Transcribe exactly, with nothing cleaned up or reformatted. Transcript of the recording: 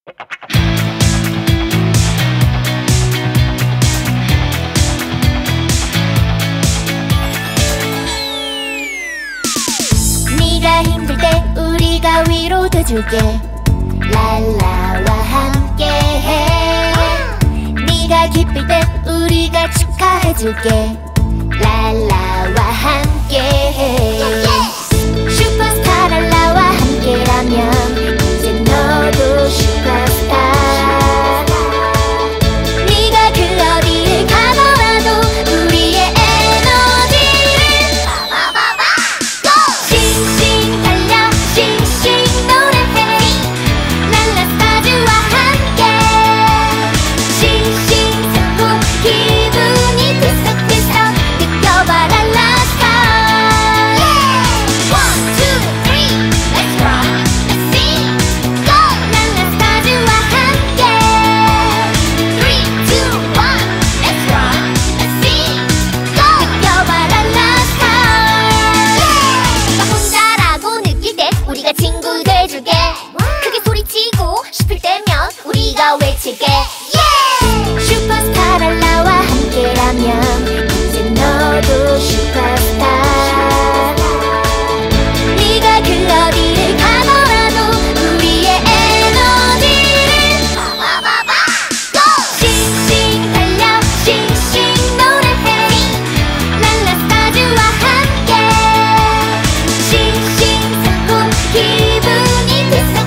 네가 힘들 때 우리가 위로돼줄게. 랄라와 함께해. 네가 기쁠 때 우리가 축하해줄게. 랄라와 함께해. 슈퍼스타 랄라와 함께라면 이제 너도 슈퍼스타. 네가 그 어디를 가더라도 우리의 에너지를 빠바바바 고! 싱싱 달려 싱싱 노래해. 랄라스타즈와 함께 싱싱 슬픈 기분이 들썩들썩 느껴봐. 랄라스타. One, two, three, let's rock, let's sing, go! 랄라스타즈와 함께 Three, two, one, let's rock, let's sing, go! 느껴봐. 랄라스타. 나 혼자라고 느낄 때 우리가 친구 돼줄게. 크게 소리치고 싶을 때면 우리가 외칠게. 슈퍼스타 랄라와 함께라면 이제 너도 슈퍼스타. 네가 그 어디를 가더라도 우리의 에너지를 빠바바바 고! 싱싱 달려 싱싱 노래해. 랄라스타즈와 함께 싱싱 슬픈 기분이 들썩